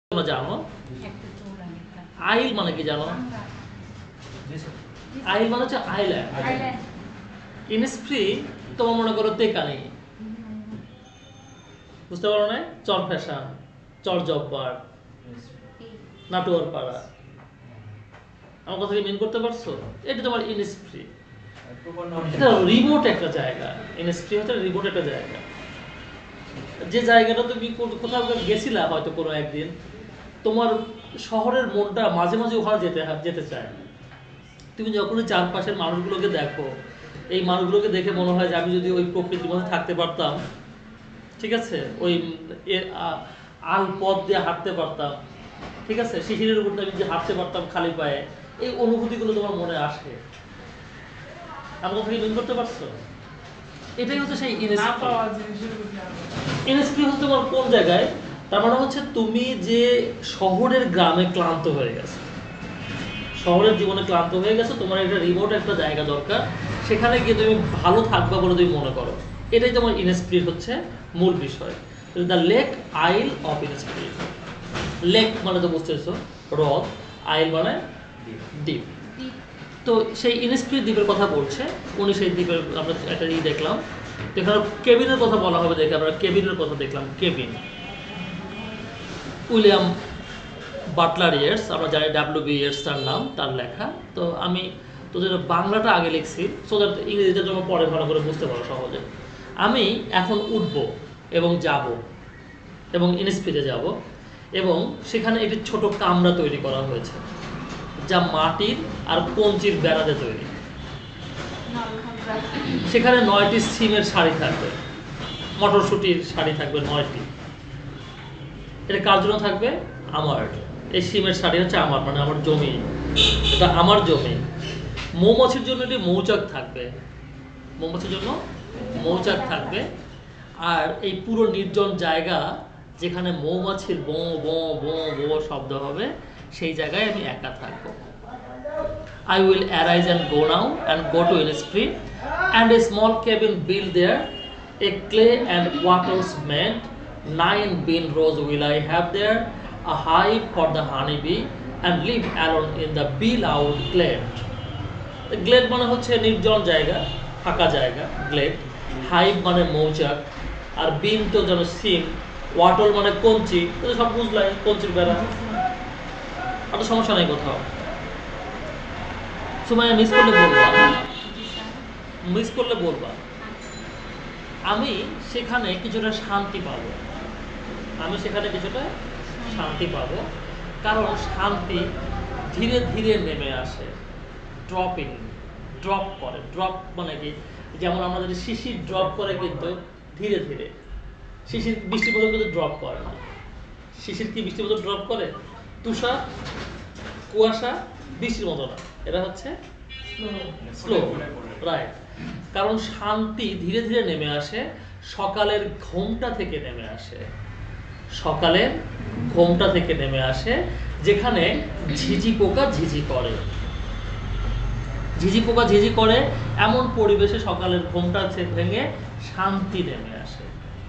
তোমরা জানো আইল মানে কি জানো? আইল মানে হচ্ছে আইল্যান্ড। ইনস্প্রি তোমার মনে করো তেকানি, বুঝতে পারো না? চর ফ্যাশন, চর জব্বার, নাটোয়ার পাড়া, আমার কথা কি মেন করতে পারছো? এটা তোমার ইনস্প্রি। এটা রিমোট একটা জায়গা। ইনস্প্রি হচ্ছে রিমোট একটা জায়গা, যে জায়গাটা তুমি কোথাও গেছিলা হয়তো কোনো একদিন, তোমার শহরের মনটা মাঝে মাঝে ওখানে যেতে চায়। তুমি যখনই চারপাশের মানুষগুলোকে দেখো, এই মানুষগুলোকে দেখে মনে হয় যে আমি যদি ওই প্রকৃতির মধ্যে থাকতে পারতাম, ঠিক আছে, ওই আল পথ দিয়ে হাঁটতে পারতাম, ঠিক আছে, শিশিরের উপর আমি যে হাঁটতে পারতাম খালি পায়ে, এই অনুভূতিগুলো তোমার মনে আসে। আমি কথা কি মিন করতে পারছো? এটাই হচ্ছে সেই ইনস্প্রি হচ্ছে তোমার কোন জায়গায়, তার মানে হচ্ছে তুমি যে শহরের গ্রামে ক্লান্ত হয়ে গেছো, শহরের জীবনে ক্লান্ত হয়ে গেছো, তোমার একটা রিমোট একটা জায়গা দরকার, সেখানে গিয়ে তুমি ভালো থাকবা বলে তুমি মনে করো। এটাই তোমার ইনস্পিরিট হচ্ছে মূল বিষয়। The lake isle of Innisfree. Lake মানে তো বুঝতেছো হ্রদ, আইল মানে দ্বীপ। তো সেই ইনস্পিরিট দ্বীপের কথা বলছে উনি। সেই দ্বীপের আমরা একটা দেখলাম, এখানে কেবিনের কথা বলা হবে, দেখে আমরা কেবিনের কথা দেখলাম। কেবিন উইলিয়াম বাটলার ইয়ার্স, আমরা জানি ডাব্লিউ.বি. ইয়ার্স তার নাম, তার লেখা। তো আমি তোদের বাংলাটা আগে লিখছি, সো দ্যাট ইংরেজিটা জন্য পরে ভালো করে বুঝতে পারো সহজে। আমি এখন উঠব এবং যাব এবং ইনস্পিরিটে যাব, এবং সেখানে একটি ছোট কামরা তৈরি করা হয়েছে যা মাটির আর কঞ্চির বেড়াতে তৈরি। সেখানে 9টি সিমের শাড়ি থাকবে, মটরশুটির শাড়ি থাকবে 9টি। এটা কার জন্য থাকবে? আমার। এই সিমের শাড়ি হচ্ছে আমার, মানে আমার জমি, এটা আমার জমি। মৌমাছির জন্য এটি মৌচাক থাকবে, মৌমাছির জন্য মৌচাক থাকবে। আর এই পুরো নির্জন জায়গা যেখানে মৌমাছির বঁ বঁ বঁ বঁ শব্দ হবে, সেই জায়গায় আমি একা থাকবো। I will arise and go now and go to Innisfree, and a small cabin built there, a clay and wattles made, 9 bean rows will I have there, a hive for the honeybee, and live alone in the bee-loud glade. Glade মানে হচ্ছে নির্জন জায়গা, ফাঁকা জায়গা, Glade. Hive মানে মৌচাক, আর বিন তো যেন সিম, ওয়াটল মানে কঞ্চি, সব বুঝলাই, কঞ্চির বেড়া। আর তো সমস্যা নেই কোথাও। সময় মিস করলে বলবা, মিস করলে বলবা। আমি সেখানে কিছুটা শান্তি পাবো, আমি সেখানে কিছুটা শান্তি পাবো, কারণ শান্তি ধীরে ধীরে নেমে আসে। ড্রপিং, ড্রপ করে। ড্রপ মানে কি? যেমন আমরা যদি শিশির ড্রপ করে, কিন্তু ধীরে ধীরে। শিশির বৃষ্টির মতো কিন্তু ড্রপ করে না। শিশির কি বৃষ্টির মতো ড্রপ করে? তুষার, কুয়াশা বৃষ্টির মতো না, এটা হচ্ছে স্লো, রাইট। কারণ শান্তি ধীরে ধীরে নেমে আসে, সকালের ঘোমটা থেকে নেমে আসে, সকালের ঘোমটা থেকে নেমে আসে, যেখানে ঝিঝি পোকা ঝিঝি করে, ঝিঝি পোকা ঝিঝি করে, এমন পরিবেশে সকালের ঘোমটা ভেঙে শান্তি নেমে আসে।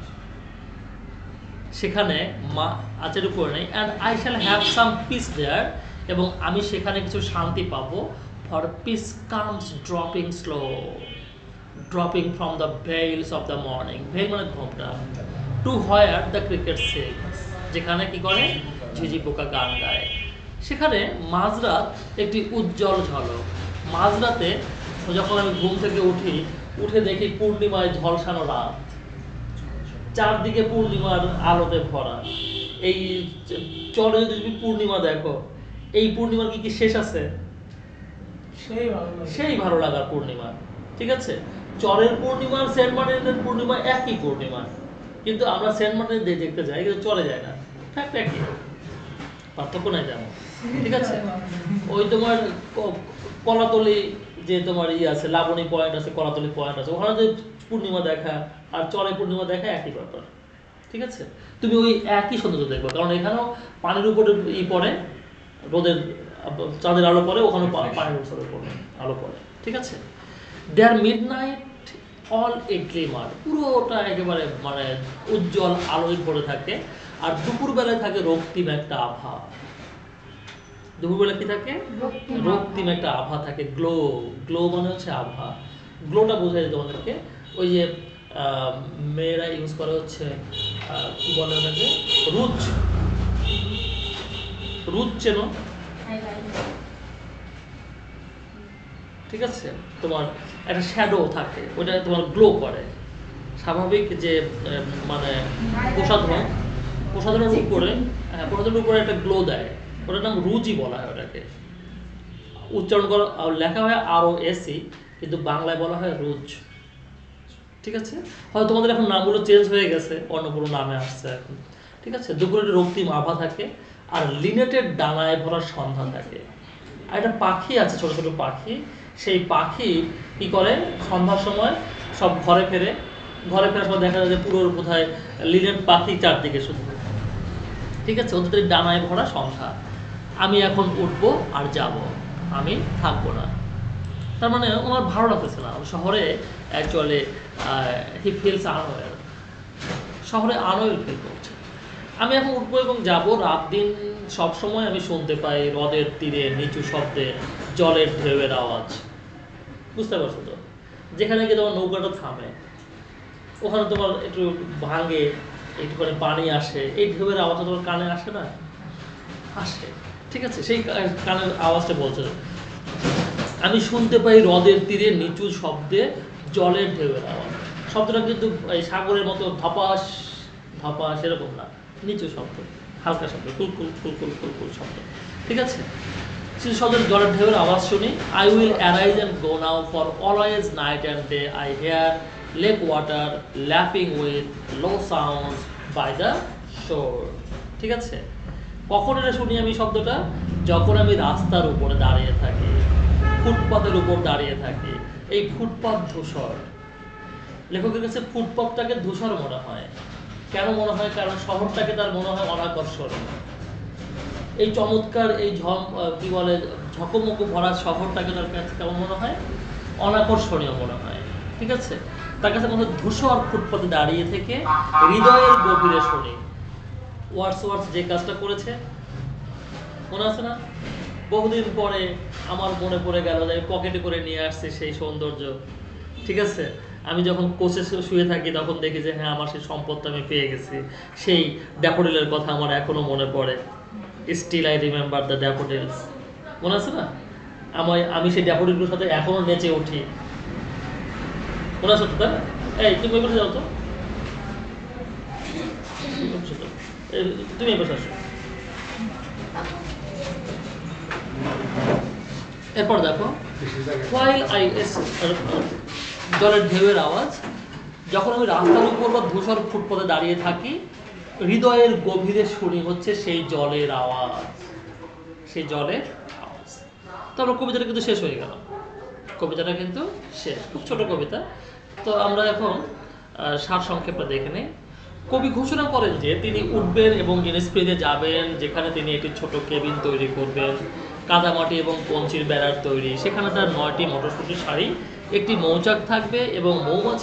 সেখানে মা আচের উপরে নেই, and I shall have some peace there, এবং আমি সেখানে কিছু শান্তি পাবো। For peace comes dropping slow, dropping from the veils of the morning. Veil মানে ঘোমটা। To where the cricket sings, যেখানে কি করে? ঝিঝি পোকা গান গায়। সেখানে মাঝরাত একটি উজ্জ্বল ঝলক। মাঝরাতে যখন আমি ঘুম থেকে উঠি, উঠে দেখি পূর্ণিমায় ঝলসানো রাত, চারদিকে পূর্ণিমার আলোতে ভরা। এই চরে যদি তুমি পূর্ণিমা দেখো, এই পূর্ণিমার কি শেষ আছে? সেই ভালো লাগার পূর্ণিমা, ঠিক আছে। চরের পূর্ণিমার সেন্ট মার্টিনের পূর্ণিমা একই পূর্ণিমা, কিন্তু আমরা সেন্ট মার্টিন দেখতে যাই, কিন্তু চলে যায় না। ফ্যাক্ট একই, পার্থক্য নাই তেমন, ঠিক আছে। ওই তোমার কলাতলি যে তোমার আছে, লাবণী পয়েন্ট আছে, কলাতলি পয়েন্ট আছে, ওখানে যে পূর্ণিমা দেখা আর চরে পূর্ণিমা দেখা একই ব্যাপার, ঠিক আছে। তুমি ওই একই সৌন্দর্য দেখবো, কারণ এখানেও পানির উপরে পড়ে, রোদের চাঁদের আলো পড়ে, ওখানে পানির উপরে আলো পড়ে, ঠিক আছে। There midnight all a glimmer, পুরোটা একেবারে মানে উজ্জ্বল আলোয় ভরে থাকে। আর দুপুরবেলায় থাকে রক্তিম একটা আভা। দুপুরবেলা কি থাকে? রক্তিম একটা আভা থাকে, গ্লো। গ্লো মানে হচ্ছে আভা। গ্লোটা বোঝায় তোমাদেরকে, ওই যে মেয়েরা ইউজ করে হচ্ছে কি বলে ওটাকে, রুচ। রুচ চেনো? ঠিক আছে, তোমার একটা শ্যাডো থাকে, ওটা তোমার গ্লো করে। স্বাভাবিক যে মানে প্রসাধনের উপরে, প্রসাধনের উপরে একটা গ্লো দেয়, ওটার নাম রুচি বলা হয় ওটাকে। উচ্চারণ করা লেখা হয় ROSE, কিন্তু বাংলায় বলা হয় রুচ। ঠিক আছে, হয়তো তোমাদের এখন নামগুলো চেঞ্জ হয়ে গেছে, অন্য কোনো নামে আসছে এখন। ঠিক আছে, দুপুরে রক্তিম আভা থাকে, আর লিনেটের ডানায় ভরা সন্ধ্যা থাকে। আর একটা পাখি আছে, ছোট ছোট পাখি, সেই পাখি কি করে সন্ধ্যার সময় সব ঘরে ফেরে। ঘরে ফেরার সময় দেখা যায় যে পুরো কোথায় লিনেট পাখি চারদিকে শুধু। ঠিক আছে, ওদের ডানায় ভরা সন্ধ্যা। আমি এখন উঠবো আর যাব, আমি থাকবো না। তার মানে ওনার ভালো লাগতেছে না শহরে। অ্যাকচুয়ালি হি ফিলস আনওয়েল, শহরে আনওয়েল ফিল করছে। আমি এখন উঠবো এবং যাব, রাত দিন সবসময় আমি শুনতে পাই হ্রদের তীরে নিচু শব্দে জলের ঢেউয়ের আওয়াজ। বুঝতে পারছো তো? যেখানে গিয়ে তোমার নৌকাটা থামে, ওখানে তোমার একটু ভাঙে, একটুখানি পানি আসে, এই ঢেউয়ের আওয়াজটা তোমার কানে আসে না? আসে। ঠিক আছে, সেই কানের আওয়াজটা বলছে, আমি শুনতে পাই হ্রদের তীরে নিচু শব্দে জলের ঢেউয়ের আওয়াজ। শব্দটা কিন্তু এই সাগরের মতো ধপাস ধপাস এরকম না, নিচু শব্দ, হালকা শব্দ, কুলকুল কুলকুল কুলকুল শব্দ। ঠিক আছে, সেই শব্দের জলের ঢেউয়ের আওয়াজ শুনি। I will arise and go now for always night and day I hear lake water lapping with low sound by the shore. ঠিক আছে, কখন এটা শুনি আমি শব্দটা? যখন আমি রাস্তার উপরে দাঁড়িয়ে থাকি, ফুটপাতের উপর দাঁড়িয়ে থাকি। এই ফুটপাত ধূসর, লেখকের কাছে ফুটপাতটাকে ধূসর মনে হয়। কেন মনে হয়? কারণ শহরটাকে তার মনে হয় অনাকর্ষণ। এই চমৎকার এই কি বলে ঝকমকো ভরা শহরটাকে তার কাছে কেমন মনে হয়? অনাকর্ষণীয় মনে হয়। ঠিক আছে, তার কাছে মনে হয় ধূসর ফুটপাতে দাঁড়িয়ে থেকে হৃদয়ের গভীরে শুনি। ওয়ার্ডসওয়ার্থ যে কাজটা করেছে মনে আছে না? বহুদিন পরে আমার মনে পড়ে গেল যে পকেটে করে নিয়ে আসছে সেই সৌন্দর্য। ঠিক আছে, আমি যখন কোচে শুয়ে থাকি তখন দেখি যে হ্যাঁ, আমার সেই সম্পদটা আমি পেয়ে গেছি। সেই ড্যাফোডিলের কথা আমার এখনো মনে পড়ে। Still I remember the daffodils. মনে আছে না? আমি সেই ড্যাফোডিলগুলোর সাথে এখনো নেচে উঠি। মনে আছে তো? তাই না? এই তুমি এবার যাও তো, তুমি এবার আসো। এরপর দেখো, while I জলের ঢেউয়ের আওয়াজ, যখন আমি রাস্তার উপর বা ধূসর ফুটপাতে দাঁড়িয়ে থাকি, হৃদয়ের গভীরে শুনি হচ্ছে সেই জলের আওয়াজ, সেই জলের আওয়াজ। তারপর কবিতাটা কিন্তু শেষ হয়ে গেল, কবিতাটা কিন্তু শেষ। খুব ছোট কবিতা। তো আমরা এখন সারসংক্ষেপটা দেখে নিই। কবি ঘোষণা করেন যে তিনি উঠবেন এবং ইনস্প্রিতে যাবেন, যেখানে তিনি একটি ছোট কেবিন তৈরি করবেন, কাদামাটি এবং কঞ্চির বেড়ার তৈরি। সেখানে তার 9টি মটরশুঁটির শাড়ি, একটি মৌচাক থাকবে এবং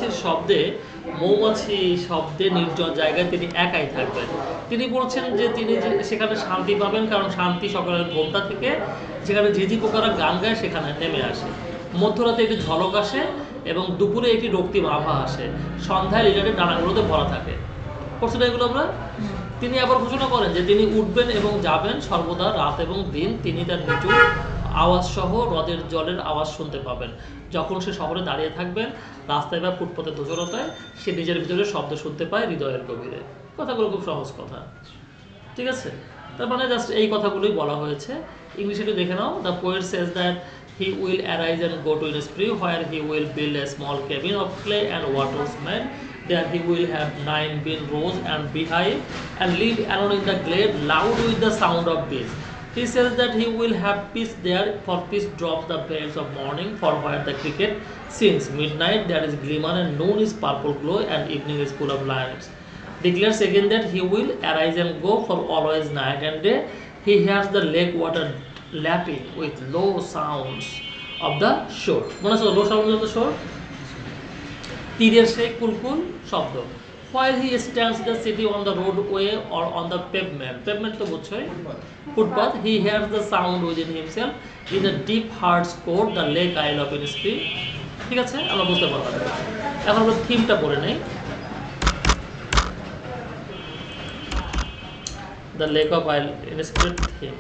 মৌমাছি শব্দে নির্জন জায়গায় তিনি একাই থাকবেন। তিনি বলছেন যে তিনি সেখানে শান্তি পাবেন, কারণ শান্তি সকালের ঘোমটা থেকে যেখানে ঝিঝি পোকারা গান গায় সেখানে নেমে আসে। মধ্যরাতে একটি ঝলক আসে এবং দুপুরে একটি রক্তিম আভা আসে। সন্ধ্যায় লিডারের ডানাগুলোতে ভরা থাকে। পড়ছি না এগুলো আমরা? তিনি আবার ঘোষণা করেন যে তিনি উঠবেন এবং যাবেন সর্বদা, রাত এবং দিন তিনি তার নিচু আওয়াজ সহ হ্রদের জলের আওয়াজ শুনতে পাবেন। যখন সে শহরে দাঁড়িয়ে থাকবেন, রাস্তায় বা ফুটপাতে ধূসরতায়, সে নিজের ভিতরে শব্দ শুনতে পায় হৃদয়ের গভীরে। কথাগুলো খুব সহজ কথা। ঠিক আছে, তার মানে জাস্ট এই কথাগুলোই বলা হয়েছে। ইংলিশে একটু দেখে নাও। The poet says that he will arise and go to Innisfree, where he will build a small cabin of clay and water cement. There he will have 9 bean rows and beehive, and live alone in the glade, loud with the sound of bees. He says that he will have peace there, for peace drops the bells of morning, for where the cricket sings. Midnight there is glimmer, and noon is purple glow, and evening is full of lights. Declares again that he will arise and go, for always night and day he hears the lake water lapping with low sounds of the shore. মনে আছে low sounds of the shore? তীরের সেই কুলকুল শব্দ। while he stands in the city on the roadway or on the pavement তো বুঝছোই, footpath, he hears the sound within himself in the deep heart's core, the lake isle of Innisfree. ঠিক আছে, আমরা বুঝতে পারলাম। এখন আমরা থিমটা পড়ে নেই। The lake of Isle Innisfree theme.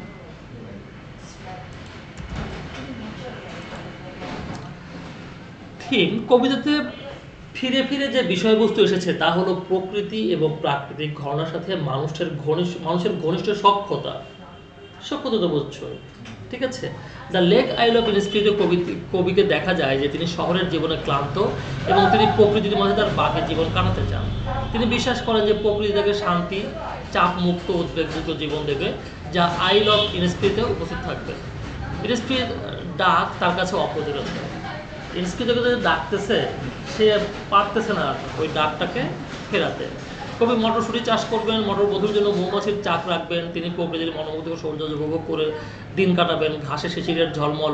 Theme কবিতাতে ফিরে ফিরে যে বিষয়বস্তু এসেছে তা হলো প্রকৃতি এবং প্রাকৃতিক ঘটনার সাথে মানুষের ঘনিষ্ঠ সখ্যতা তো বুঝছো, ঠিক আছে। দ্য লেক আইল অফ ইনস্পিরিতে কবিকে দেখা যায় যে তিনি শহরের জীবনে ক্লান্ত এবং তিনি প্রকৃতির মাঝে তার বাকি জীবন কাটাতে চান। তিনি বিশ্বাস করেন যে প্রকৃতি তাকে শান্তি, চাপমুক্ত, উদ্বেগযুক্ত জীবন দেবে, যা আইল অফ ইনস্পিরিতে উপস্থিত থাকবে। ইনস্পিরির ডাক তার কাছে অপ্রতিরোধ। ইনস্পিরিটকে যদি ডাকতেছে, সে পারতেছে না ওই ডাকটাকে ফেরাতে। কবি মটরশুঁটি চাষ করবেন, মটরবধূর জন্য মৌমাছির চাক রাখবেন, তিনি প্রকৃতির মনোমুগ্ধকর সৌন্দর্য উপভোগ করে দিন কাটাবেন। ঘাসে শিশিরের ঝলমল,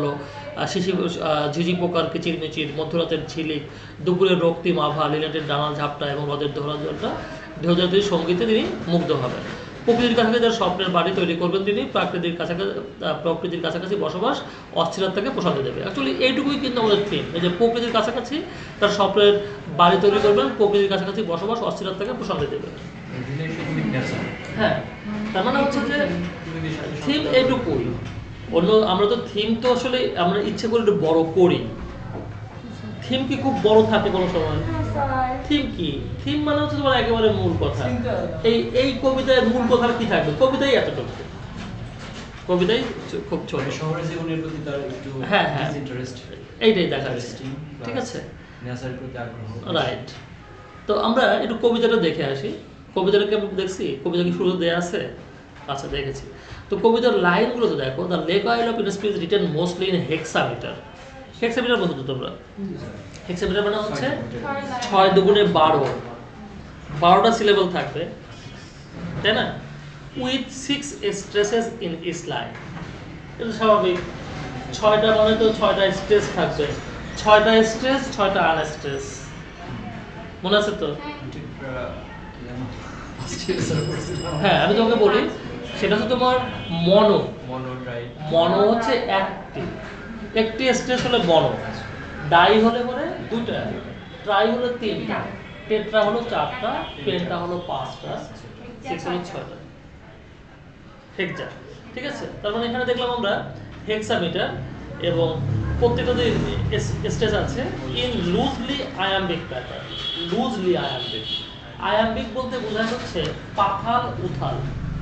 ঝিঝি পোকার কিচিরমিচির, মধ্যরাতের ঝিলিক, দুপুরের রক্তিম আভা, লিলেটের ডানার ঝাপটা এবং হ্রদের ধরাজলটা ঢেউজাতির সঙ্গীতে তিনি মুগ্ধ হবেন। প্রকৃতির কাছাকাছি তার স্বপ্নের বাড়ি তৈরি করবেন তিনি, প্রকৃতির কাছাকাছি বসবাস অস্থিরতাকে প্রসাদ দেবে। অ্যাকচুয়ালি এইটুকুই কিন্তু আমাদের থিম, এই যে প্রকৃতির কাছাকাছি তার স্বপ্নের বাড়ি তৈরি করবেন, প্রকৃতির কাছাকাছি বসবাস অস্থিরতাকে প্রসাদ দেবে। হ্যাঁ, তার মানে হচ্ছে যে থিম এইটুকুই। আমরা তো থিম তো আসলে আমরা ইচ্ছে করে একটু বড় করি। থিম কি খুব বড় থাকে কোনো সময়? থিম কি? থিম মানে হচ্ছে তোমার একেবারে মূল কথা। এই কবিতায় মূল কথা কি থাকবে? কবিতাই এতটুকু, কবিতাই খুব ছোট। শহরের জীবনের প্রতি তার একটু ইন্টারেস্ট, এইটাই দেখা যাচ্ছে, ঠিক আছে, নেচারের প্রতি আগ্রহ। রাইট। তো আমরা একটু কবিতাটা দেখে আসি। কবিতাটা কেমন দেখছি? কবিতা কি শুরু দেয়া আছে? আচ্ছা, দেখেছি। তো কবিতার লাইনগুলো তো দেখো। The lake isle of Innisfree is written mostly in hexameter. Hexameter বলতো তো তোমরা? হেক্সামিটার মানে হচ্ছে 6 দুগুণে 12, 12টা সিলেবল থাকবে, তাই না? With 6 stresses in each line. এটা স্বাভাবিক, 6টা মানে তো 6টা স্ট্রেস থাকবে, 6টা স্ট্রেস, 6টা আনস্ট্রেস। মনে আছে তো? হ্যাঁ, আমি তোমাকে বলি, সেটা হচ্ছে তোমার মনো হচ্ছে একটি স্ট্রেস হলে মনো, ডাই হলে পরে 2টা, ট্রাই হলো 3টা, টেট্রা হলো 4টা, পেন্টা হলো 5টা, 6 হলো 6টা। হেক্সা, ঠিক আছে। তার মানে এখানে দেখলাম আমরা হেক্সামিটার এবং প্রত্যেকটা যে স্ট্রেস আছে in loosely iambic pattern. Loosely iambic, iambic বলতে বোঝায় হচ্ছে পাথাল উথাল।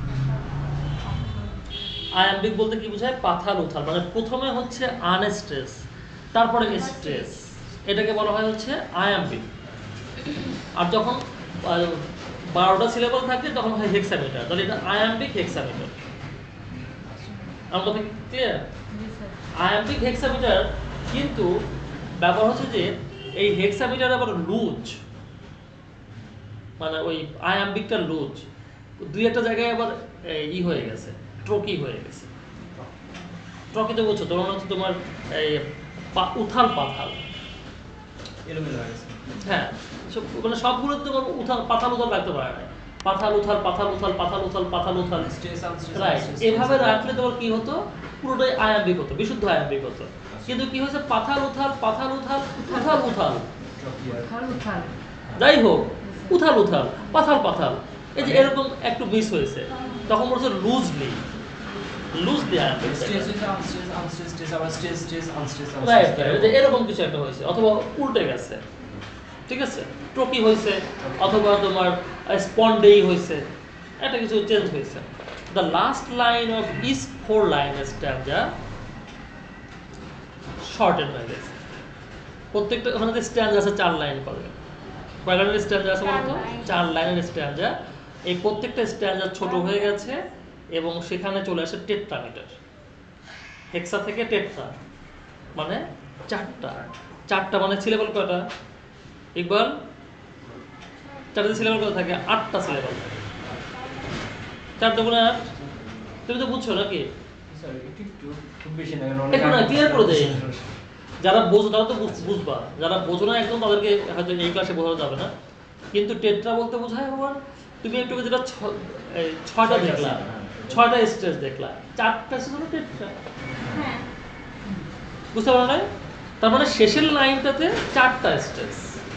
আয়াম্বিক বলতে কি বোঝায়? পাথাল উথাল, মানে প্রথমে হচ্ছে আনস্ট্রেস, তারপরে স্ট্রেস, এটাকে বলা হয় হচ্ছে আয়াম্বিক। আর যখন 12টা সিলেবল থাকে তখন হয় হেক্সামিটার, তাহলে এটা আয়াম্বিক হেক্সামিটার। আমার কথা ক্লিয়ার? আয়াম্বিক হেক্সামিটার কিন্তু ব্যাপার হচ্ছে যে এই হেক্সামিটার আবার লুজ, মানে ওই আয়াম্বিকটা লুজ, 2-একটা জায়গায় আবার হয়ে গেছে, ট্রকি হয়ে গেছে। ট্রকি তো বলছো তোমার হচ্ছে তোমার এই উথাল পাথাল, হ্যাঁ, মানে সবগুলো তোমার উথাল পাথাল উথাল রাখতে পারে না, পাথাল উথাল পাথাল উথাল পাথাল উথাল পাথাল উথাল, রাইট। এভাবে রাখলে তোমার কি হতো? পুরোটাই আয়াম্বিক হতো, বিশুদ্ধ আয়াম্বিক হতো। কিন্তু কি হয়েছে? পাথাল উথাল পাথাল উথাল উথাল উথাল, যাই হোক, উথাল উথাল পাথাল পাথাল, এই যে এরকম একটু মিস হয়েছে, তখন বলছে লুজলি আয়াম্বিক, রাইট, এরকম কিছু একটা হয়েছে, অথবা উল্টে গেছে, ঠিক আছে, ট্রকি হয়েছে, অথবা তোমার স্পন্ডেই হয়েছে, একটা কিছু চেঞ্জ হয়েছে। The last line of each 4 লাইনের স্ট্যান্জা শর্টেন হয়ে গেছে। প্রত্যেকটা ওখানে যে স্ট্যান্জা আছে 4 লাইন করে, কয় লাইনের স্ট্যান্জা আছে বলতো? 4 লাইনের স্ট্যান্জা। এই প্রত্যেকটা স্ট্যান্জা ছোট হয়ে গেছে এবং সেখানে চলে আসে টেট্রামিটার। হেক্সা থেকে টেট্রা মানে 4টা মানে সিলেবল কয়টা? ইকবাল, 4টা সিলেবল কত থাকে? 8টা সিলেবল থাকে। 4 দুগুণে 8, তুমি তো বুঝছো নাকি? একটু না ক্লিয়ার করে দেয়, যারা বোঝো তারা তো বুঝবা, যারা বোঝো না একদম তাদেরকে হয়তো এই ক্লাসে বোঝানো যাবে না। কিন্তু টেট্রা বলতে বোঝায় আবার তুমি একটু যেটা ছয়টা দেখলা, ছয়টা স্টেজ দেখলা, চারটা স্টেজ হলো টেট্রা। হ্যাঁ বুঝতে পারো না? তার মানে শেষের লাইনটাতে চারটা স্টেজ,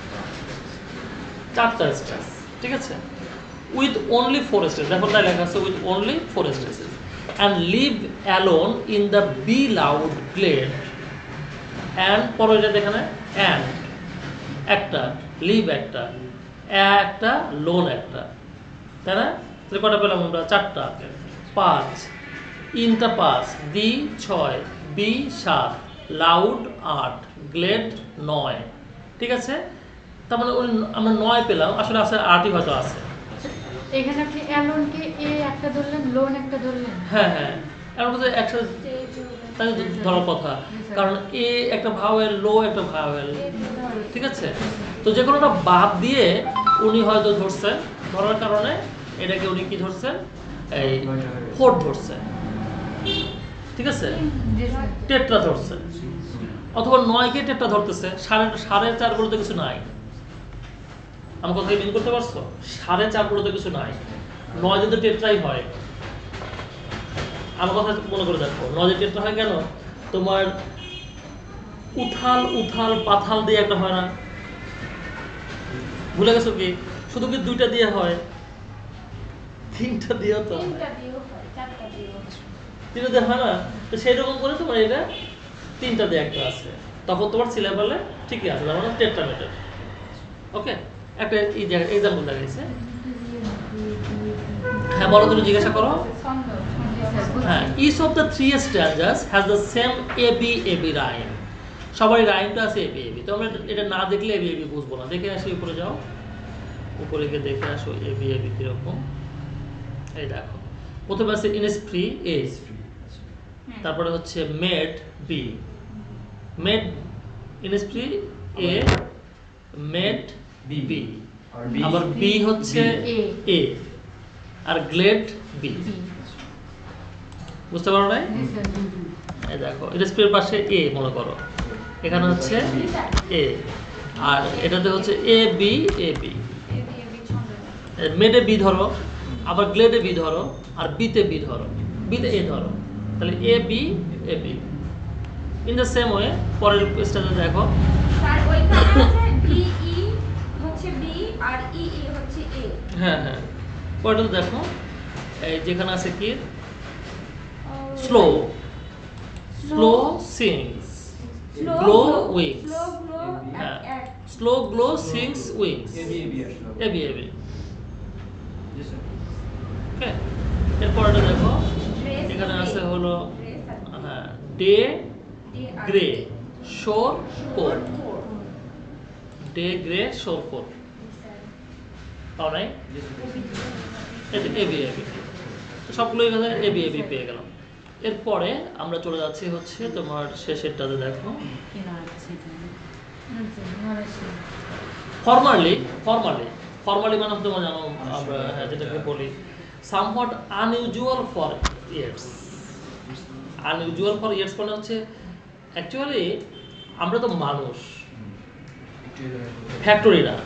চারটা স্টেজ, ঠিক আছে? উইথ অনলি 4 স্টেজ, দেখো তাই লেখা আছে with only 4 stages and live alone in the bee loud glade and পরের এখানে অ্যান্ড একটা, লিভ একটা, একটা, লোন একটা, তাই না? তাহলে কটা পেলাম আমরা? চারটা। 5, ইনটা 5, বি 6, বি 7, লাউড 8, গ্লেড 9, ঠিক আছে? তার মানে আমরা 9 পেলাম, আসলে আছে 8ই হয়তো আছে। এখানে আপনি অ্যালোনকে এ একটা ধরলেন, লোন একটা ধরলেন। হ্যাঁ হ্যাঁ, এর মধ্যে একসাথে তাই ধরার কথা, কারণ এ একটা ভাওয়েল, লো একটা ভাওয়েল, ঠিক আছে? তো যে কোনোটা বাদ দিয়ে উনি হয়তো ধরছেন, ধরার কারণে এটাকে উনি কি ধরছেন? এই 4 ধরছেন, ঠিক আছে? টেট্রা ধরছেন, অথবা 9কে টেট্রা ধরতেছে। 4.5 গুলোতে কিছু নাই। আমার কথা মিন করতে পারছো? 4.5 গুলোতে কিছু নাই, 9 যদি টেট্রাই হয়। আমার কথা মনে করে দেখো, 9 যদি টেট্রা হয় কেন? তোমার উথাল উথাল পাথাল দিয়ে একটা হয় না? ভুলে গেছো কি? শুধু কি 2টা দিয়ে হয়? 3টা দিয়েও তো হয়, 3টা দিয়েও হয়, 4টা দিয়েও হয়। 3টা দিয়ে হয় না? তো সেই রকম করে তোমার এটা 3টা দিয়ে একটা আছে, তখন তোমার সিলেবালে ঠিকই আছে, তার মানে টেট্রামেটার। ওকে, একটা এই জায়গায় এক্সাম্পল দেখাইছে। হ্যাঁ বলো, তুমি জিজ্ঞাসা করো। ছন্দ হ্যাঁ, each of the 3 stanzas has the same AB rhyme. সবারই রাইমটা আছে AB। তো আমরা এটা না দেখলে AB বুঝবো না। দেখে আসি, উপরে যাও, উপরে গিয়ে দেখে আসো AB কিরকম। এই দেখো, প্রথমে আছে ইনস্প্রি A, তারপরে হচ্ছে made B, made Innisfree A, made B, আবার B হচ্ছে A, আর গ্লেড B। বুঝতে পারো না? এই দেখো, ইনস্প্রির পাশে A মনে করো, এখানে হচ্ছে A, আর এটাতে হচ্ছে AB, এবি ছন্দ। মেডে B ধরো, আবার গ্লেডে B ধরো, আর বিতে B ধরো, বিতে A ধরো, তাহলে AB AB। In the same way পরের স্টেজে দেখো, স্যার ওইখানে আছে ডিই হচ্ছে বি আর ই হচ্ছে এ। হ্যাঁ হ্যাঁ, পরেরটা দেখো, এই যেখানে আছে কি slow, slow sings, glow wings, slow glow হ্যাঁ, slow glow sings wings, AB AB। Okay, এরপরটা দেখো, এখানে আছে হলো হ্যাঁ day grey shore core, day grey shore core, পাও নাই? এটা এবি এবি, সবগুলো এখানে এবি এবি পেয়ে গেলাম। এরপরে আমরা চলে যাচ্ছি হচ্ছে তোমার শেষেরটাতে দেখো, ফর্মালি। ফর্মালি মানে তোমরা জানো আমরা যেটাকে বলি somewhat unusual for Yeats. Unusual for Yeats মানে হচ্ছে অ্যাকচুয়ালি আমরা তো মানুষ, ফ্যাক্টরি না।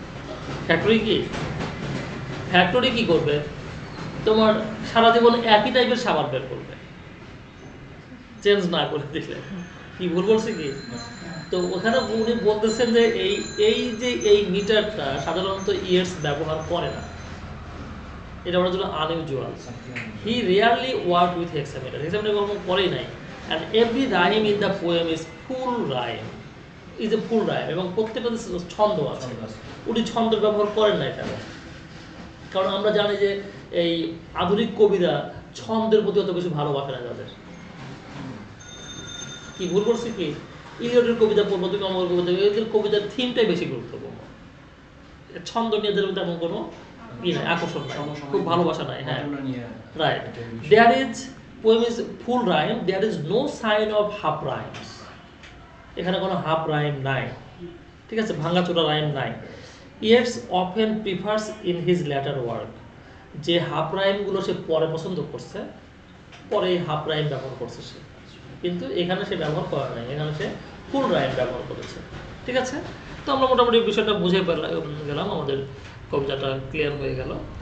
ফ্যাক্টরি কি করবে? তোমার সারা জীবন একই টাইপের সাবান বের করবে, চেঞ্জ না করে দিলে। কি ভুল বলছি কি? তো ওখানে উনি বলতেছেন যে এই মিটারটা সাধারণত ইয়ার্স ব্যবহার করে না, এটা ওনার জন্য unusual. He rarely work with hexameter, hexameter কখনো করেই নাই। And every rhyme in the poem is full rhyme, is a full rhyme, এবং প্রত্যেকটা ছন্দ আছে। উনি ছন্দের ব্যবহার করেন না এখানে, কারণ আমরা জানি যে এই আধুনিক কবিরা ছন্দের প্রতি অত বেশি ভালোবাসে না তাদের। কি ভুল করছি কি? ইলিয়টের কবিতা পড়বো, তুমি আমার কবিতা, এদের কবিতার থিমটাই বেশি গুরুত্বপূর্ণ, ছন্দ নিয়ে এদের তেমন কোনো ই নাই, আকর্ষণ নাই, খুব ভালোবাসা নাই। হ্যাঁ right, there is poem is full rhyme, there is no sign of half rhymes. এখানে কোনো হাফ রাইম নাই, ঠিক আছে, ভাঙাচোরা রাইম নাই। Yeats often prefers in his later work, যে হাফ রাইমগুলো সে পরে পছন্দ করছে, পরে এই হাফ রাইম ব্যবহার করছে সে, কিন্তু এখানে সে ব্যবহার করে নাই, এখানে সে ফুল রাইম ব্যবহার করেছে, ঠিক ঠিক আছে? তো আমরা মোটামুটি বিষয়টা বুঝে গেলাম, আমাদের কবিতাটা ক্লিয়ার হয়ে গেল।